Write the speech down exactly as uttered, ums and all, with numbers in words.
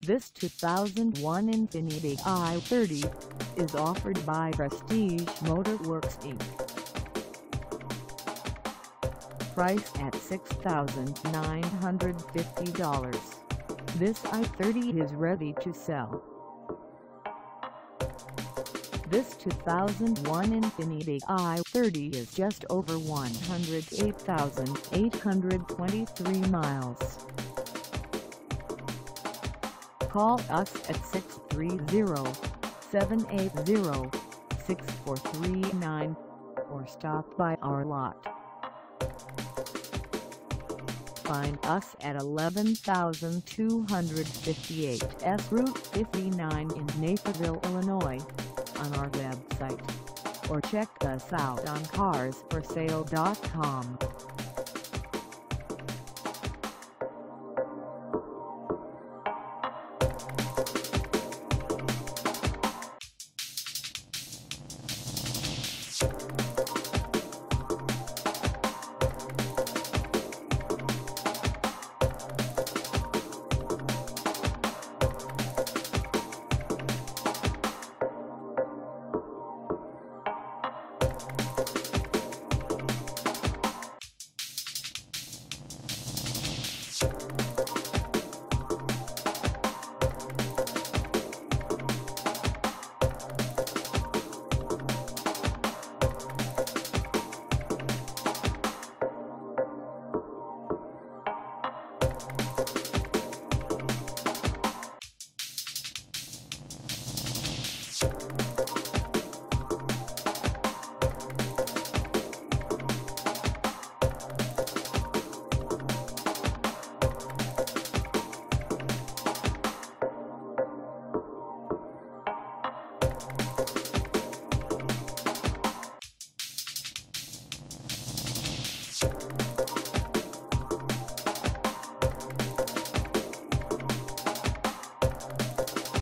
This two thousand one Infiniti I thirty is offered by Prestige Motorworks Incorporated. Price at six thousand nine hundred fifty dollars. This I thirty is ready to sell. This two thousand one Infiniti I thirty is just over one hundred eight thousand eight hundred twenty-three miles. Call us at six three zero, seven eight zero, six four three nine or stop by our lot. Find us at eleven thousand two hundred fifty-eight S Route fifty-nine in Naperville, Illinois, on our website, or check us out on cars for sale dot com.